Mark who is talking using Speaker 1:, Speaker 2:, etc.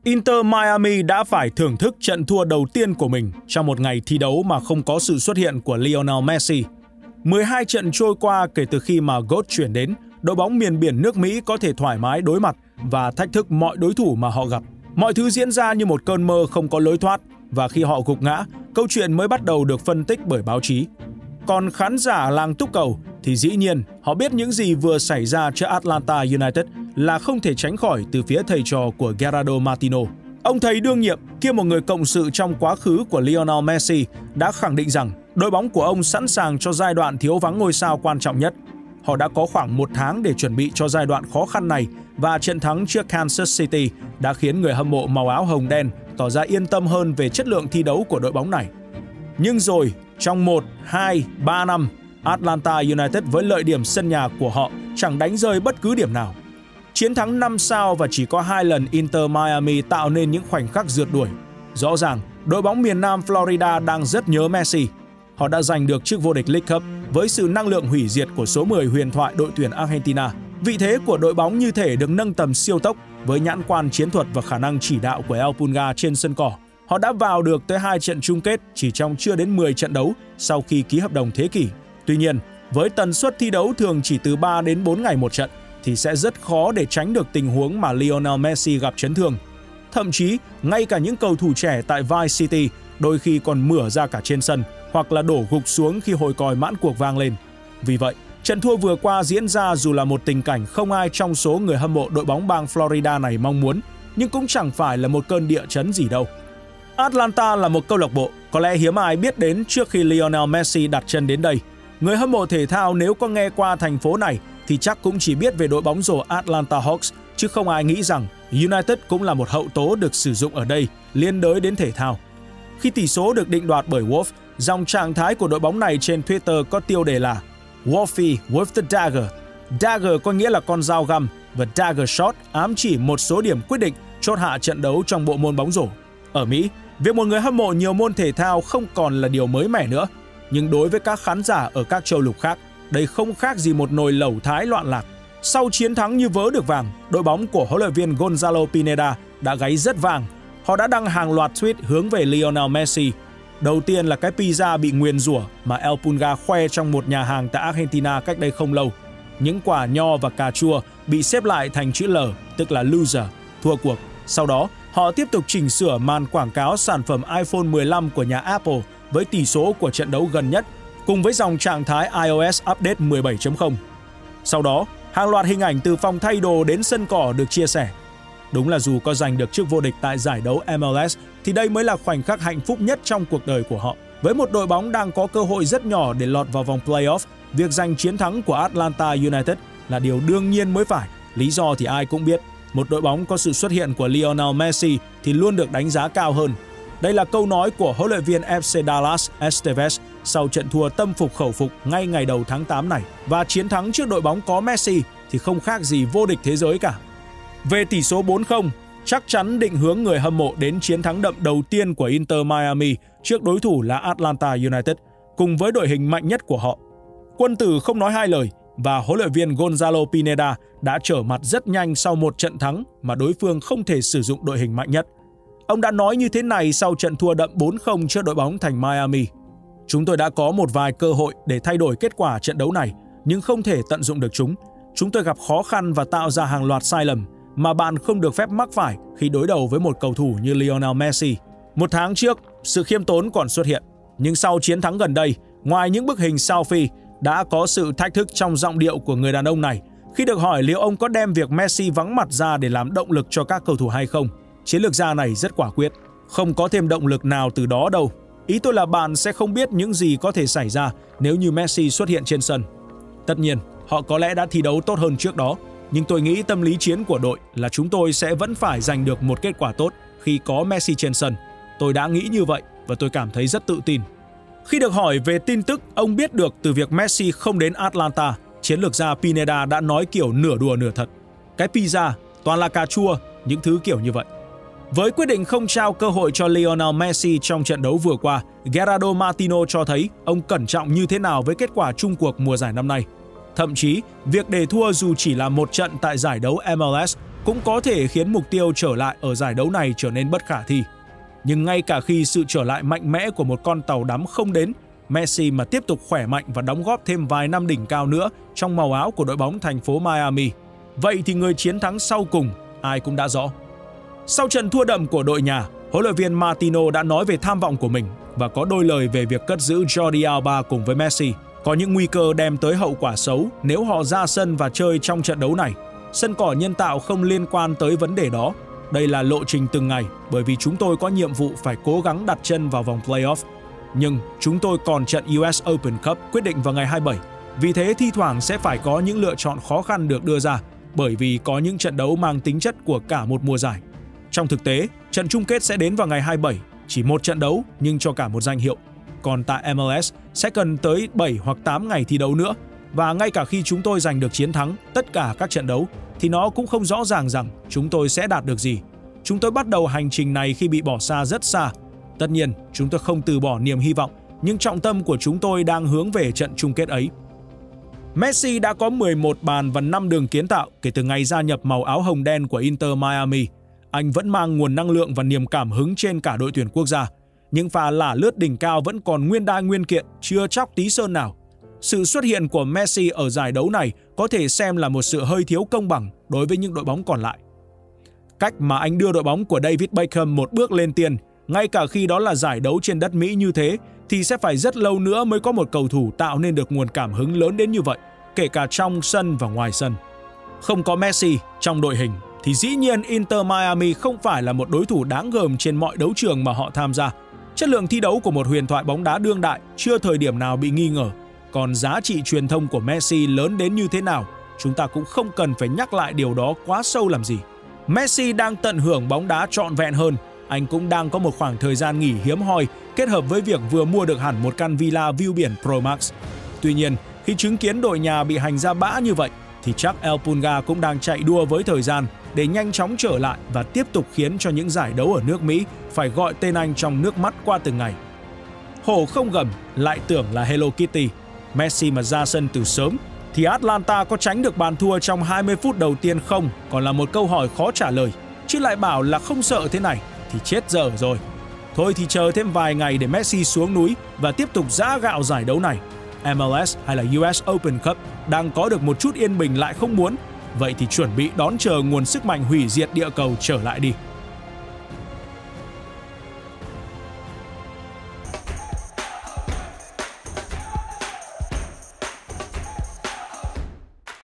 Speaker 1: Inter Miami đã phải thưởng thức trận thua đầu tiên của mình trong một ngày thi đấu mà không có sự xuất hiện của Lionel Messi. 12 trận trôi qua kể từ khi mà GOAT chuyển đến, đội bóng miền biển nước Mỹ có thể thoải mái đối mặt và thách thức mọi đối thủ mà họ gặp. Mọi thứ diễn ra như một cơn mơ không có lối thoát, và khi họ gục ngã, câu chuyện mới bắt đầu được phân tích bởi báo chí. Còn khán giả làng túc cầu thì dĩ nhiên họ biết những gì vừa xảy ra trước Atlanta United là không thể tránh khỏi từ phía thầy trò của Gerardo Martino. Ông thầy đương nhiệm kiêm một người cộng sự trong quá khứ của Lionel Messi đã khẳng định rằng đội bóng của ông sẵn sàng cho giai đoạn thiếu vắng ngôi sao quan trọng nhất. Họ đã có khoảng 1 tháng để chuẩn bị cho giai đoạn khó khăn này, và trận thắng trước Kansas City đã khiến người hâm mộ màu áo hồng đen tỏ ra yên tâm hơn về chất lượng thi đấu của đội bóng này. Nhưng rồi, trong 1, 2, 3 năm, Atlanta United với lợi điểm sân nhà của họ chẳng đánh rơi bất cứ điểm nào. Chiến thắng 5 sao và chỉ có 2 lần Inter Miami tạo nên những khoảnh khắc rượt đuổi. Rõ ràng, đội bóng miền Nam Florida đang rất nhớ Messi. Họ đã giành được chức vô địch League Cup với sự năng lượng hủy diệt của số 10 huyền thoại đội tuyển Argentina. Vị thế của đội bóng như thể được nâng tầm siêu tốc với nhãn quan chiến thuật và khả năng chỉ đạo của El Pulga trên sân cỏ. Họ đã vào được tới 2 trận chung kết chỉ trong chưa đến 10 trận đấu sau khi ký hợp đồng thế kỷ. Tuy nhiên, với tần suất thi đấu thường chỉ từ 3 đến 4 ngày một trận, thì sẽ rất khó để tránh được tình huống mà Lionel Messi gặp chấn thương. Thậm chí, ngay cả những cầu thủ trẻ tại Vice City đôi khi còn mửa ra cả trên sân hoặc là đổ gục xuống khi hồi còi mãn cuộc vang lên. Vì vậy, trận thua vừa qua diễn ra dù là một tình cảnh không ai trong số người hâm mộ đội bóng bang Florida này mong muốn, nhưng cũng chẳng phải là một cơn địa chấn gì đâu. Atlanta là một câu lạc bộ có lẽ hiếm ai biết đến trước khi Lionel Messi đặt chân đến đây. Người hâm mộ thể thao nếu có nghe qua thành phố này thì chắc cũng chỉ biết về đội bóng rổ Atlanta Hawks, chứ không ai nghĩ rằng United cũng là một hậu tố được sử dụng ở đây liên đới đến thể thao. Khi tỷ số được định đoạt bởi Wolf, dòng trạng thái của đội bóng này trên Twitter có tiêu đề là Wolfie with the dagger. Dagger có nghĩa là con dao găm và dagger shot ám chỉ một số điểm quyết định chốt hạ trận đấu trong bộ môn bóng rổ. Ở Mỹ, việc một người hâm mộ nhiều môn thể thao không còn là điều mới mẻ nữa. Nhưng đối với các khán giả ở các châu lục khác, đây không khác gì một nồi lẩu thái loạn lạc. Sau chiến thắng như vớ được vàng, đội bóng của huấn luyện viên Gonzalo Pineda đã gáy rất vàng. Họ đã đăng hàng loạt tweet hướng về Lionel Messi. Đầu tiên là cái pizza bị nguyền rủa mà El Pulga khoe trong một nhà hàng tại Argentina cách đây không lâu. Những quả nho và cà chua bị xếp lại thành chữ L, tức là loser, thua cuộc. Sau đó, họ tiếp tục chỉnh sửa màn quảng cáo sản phẩm iPhone 15 của nhà Apple với tỷ số của trận đấu gần nhất, cùng với dòng trạng thái iOS Update 17.0. Sau đó, hàng loạt hình ảnh từ phòng thay đồ đến sân cỏ được chia sẻ. Đúng là dù có giành được chức vô địch tại giải đấu MLS, thì đây mới là khoảnh khắc hạnh phúc nhất trong cuộc đời của họ. Với một đội bóng đang có cơ hội rất nhỏ để lọt vào vòng playoff, việc giành chiến thắng của Atlanta United là điều đương nhiên mới phải. Lý do thì ai cũng biết, một đội bóng có sự xuất hiện của Lionel Messi thì luôn được đánh giá cao hơn. Đây là câu nói của huấn luyện viên FC Dallas Estevez sau trận thua tâm phục khẩu phục ngay ngày đầu tháng 8 này. Và chiến thắng trước đội bóng có Messi thì không khác gì vô địch thế giới cả. Về tỷ số 4-0, chắc chắn định hướng người hâm mộ đến chiến thắng đậm đầu tiên của Inter Miami trước đối thủ là Atlanta United, cùng với đội hình mạnh nhất của họ. Quân tử không nói hai lời, và huấn luyện viên Gonzalo Pineda đã trở mặt rất nhanh sau một trận thắng mà đối phương không thể sử dụng đội hình mạnh nhất. Ông đã nói như thế này sau trận thua đậm 4-0 trước đội bóng thành Miami. Chúng tôi đã có một vài cơ hội để thay đổi kết quả trận đấu này, nhưng không thể tận dụng được chúng. Chúng tôi gặp khó khăn và tạo ra hàng loạt sai lầm mà bạn không được phép mắc phải khi đối đầu với một cầu thủ như Lionel Messi. Một tháng trước, sự khiêm tốn còn xuất hiện. Nhưng sau chiến thắng gần đây, ngoài những bức hình selfie, đã có sự thách thức trong giọng điệu của người đàn ông này khi được hỏi liệu ông có đem việc Messi vắng mặt ra để làm động lực cho các cầu thủ hay không. Chiến lược gia này rất quả quyết. Không có thêm động lực nào từ đó đâu. Ý tôi là bạn sẽ không biết những gì có thể xảy ra nếu như Messi xuất hiện trên sân. Tất nhiên, họ có lẽ đã thi đấu tốt hơn trước đó. Nhưng tôi nghĩ tâm lý chiến của đội là chúng tôi sẽ vẫn phải giành được một kết quả tốt khi có Messi trên sân. Tôi đã nghĩ như vậy và tôi cảm thấy rất tự tin. Khi được hỏi về tin tức ông biết được từ việc Messi không đến Atlanta, chiến lược gia Pineda đã nói kiểu nửa đùa nửa thật. Cái pizza, toàn là cà chua, những thứ kiểu như vậy. Với quyết định không trao cơ hội cho Lionel Messi trong trận đấu vừa qua, Gerardo Martino cho thấy ông cẩn trọng như thế nào với kết quả chung cuộc mùa giải năm nay. Thậm chí, việc để thua dù chỉ là một trận tại giải đấu MLS cũng có thể khiến mục tiêu trở lại ở giải đấu này trở nên bất khả thi. Nhưng ngay cả khi sự trở lại mạnh mẽ của một con tàu đắm không đến, Messi mà tiếp tục khỏe mạnh và đóng góp thêm vài năm đỉnh cao nữa trong màu áo của đội bóng thành phố Miami, vậy thì người chiến thắng sau cùng ai cũng đã rõ. Sau trận thua đậm của đội nhà, huấn luyện viên Martino đã nói về tham vọng của mình và có đôi lời về việc cất giữ Jordi Alba cùng với Messi có những nguy cơ đem tới hậu quả xấu nếu họ ra sân và chơi trong trận đấu này. Sân cỏ nhân tạo không liên quan tới vấn đề đó. Đây là lộ trình từng ngày bởi vì chúng tôi có nhiệm vụ phải cố gắng đặt chân vào vòng playoff. Nhưng chúng tôi còn trận US Open Cup quyết định vào ngày 27. Vì thế thi thoảng sẽ phải có những lựa chọn khó khăn được đưa ra bởi vì có những trận đấu mang tính chất của cả một mùa giải. Trong thực tế, trận chung kết sẽ đến vào ngày 27, chỉ một trận đấu nhưng cho cả một danh hiệu. Còn tại MLS sẽ cần tới 7 hoặc 8 ngày thi đấu nữa. Và ngay cả khi chúng tôi giành được chiến thắng tất cả các trận đấu thì nó cũng không rõ ràng rằng chúng tôi sẽ đạt được gì. Chúng tôi bắt đầu hành trình này khi bị bỏ xa rất xa. Tất nhiên, chúng tôi không từ bỏ niềm hy vọng, nhưng trọng tâm của chúng tôi đang hướng về trận chung kết ấy. Messi đã có 11 bàn và 5 đường kiến tạo kể từ ngày gia nhập màu áo hồng đen của Inter Miami. Anh vẫn mang nguồn năng lượng và niềm cảm hứng trên cả đội tuyển quốc gia. Những pha lả lướt đỉnh cao vẫn còn nguyên đai nguyên kiện, chưa chóc tí sơn nào. Sự xuất hiện của Messi ở giải đấu này có thể xem là một sự hơi thiếu công bằng đối với những đội bóng còn lại. Cách mà anh đưa đội bóng của David Beckham một bước lên tiền, ngay cả khi đó là giải đấu trên đất Mỹ như thế, thì sẽ phải rất lâu nữa mới có một cầu thủ tạo nên được nguồn cảm hứng lớn đến như vậy, kể cả trong sân và ngoài sân. Không có Messi trong đội hình, thì dĩ nhiên Inter Miami không phải là một đối thủ đáng gờm trên mọi đấu trường mà họ tham gia. Chất lượng thi đấu của một huyền thoại bóng đá đương đại chưa thời điểm nào bị nghi ngờ. Còn giá trị truyền thông của Messi lớn đến như thế nào, chúng ta cũng không cần phải nhắc lại điều đó quá sâu làm gì. Messi đang tận hưởng bóng đá trọn vẹn hơn. Anh cũng đang có một khoảng thời gian nghỉ hiếm hoi kết hợp với việc vừa mua được hẳn một căn villa view biển Pro Max. Tuy nhiên, khi chứng kiến đội nhà bị hành ra bã như vậy, thì chắc El Pulga cũng đang chạy đua với thời gian để nhanh chóng trở lại và tiếp tục khiến cho những giải đấu ở nước Mỹ phải gọi tên anh trong nước mắt qua từng ngày. Hổ không gầm lại tưởng là Hello Kitty. Messi mà ra sân từ sớm thì Atlanta có tránh được bàn thua trong 20 phút đầu tiên không còn là một câu hỏi khó trả lời. Chứ lại bảo là không sợ thế này thì chết dở rồi. Thôi thì chờ thêm vài ngày để Messi xuống núi và tiếp tục giã gạo giải đấu này. MLS hay là US Open Cup đang có được một chút yên bình lại không muốn. Vậy thì chuẩn bị đón chờ nguồn sức mạnh hủy diệt địa cầu trở lại đi.